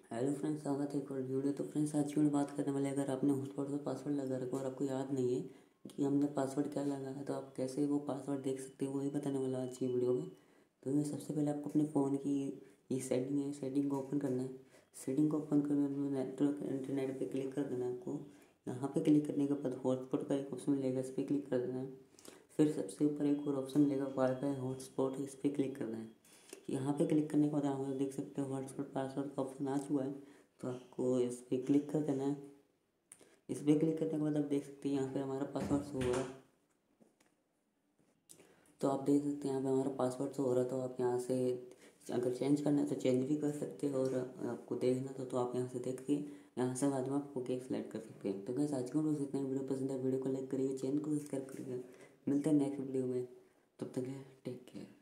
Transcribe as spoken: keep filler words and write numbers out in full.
Hello friends, स्वागत है एक और वीडियो। तो फ्रेंड्स, आज की मैं बात करने वाले, अगर आपने हॉटस्पॉट में पासवर्ड लगा रखा और आपको याद नहीं है कि हमने पासवर्ड क्या लगाया, तो आप कैसे वो पासवर्ड देख सकते हो, वही बताने वाला आज की वीडियो में। तो ये सबसे पहले आपको अपने फ़ोन की ये सेटिंग है, सेटिंग को ओपन करना है। सेटिंग को ओपन करने में नेटवर्क इंटरनेट पर क्लिक कर देना है आपको। यहाँ पर क्लिक करने के बाद हॉटस्पॉट का एक ऑप्शन मिलेगा, इस पर क्लिक कर देना है। फिर सबसे ऊपर एक और ऑप्शन मिलेगा, वाईफाई हॉटस्पॉट, इस पर क्लिक करना है। यहाँ पे क्लिक करने के बाद आप देख सकते हो व्हाट्सएप पासवर्ड का ऑप्शन आ चुका है। तो आपको इस पर क्लिक कर देना है। इस पर क्लिक करने के बाद आप देख सकते हैं यहाँ पे हमारा पासवर्ड शो हो रहा है। तो आप देख सकते हैं यहाँ पे हमारा पासवर्ड शो हो रहा है। तो आप यहाँ से अगर चेंज करना है तो चेंज भी कर सकते हो, और आपको देखना तो, तो आप यहाँ से देख के यहाँ से बाद में आप ओके सेलेक्ट कर सकते हैं। तो गैस, आज का वीडियो इतना। वीडियो पसंद है वीडियो को लाइक करिए, चैनल को सब्सक्राइब करिए। मिलते हैं नेक्स्ट वीडियो में, तब तक टेक केयर।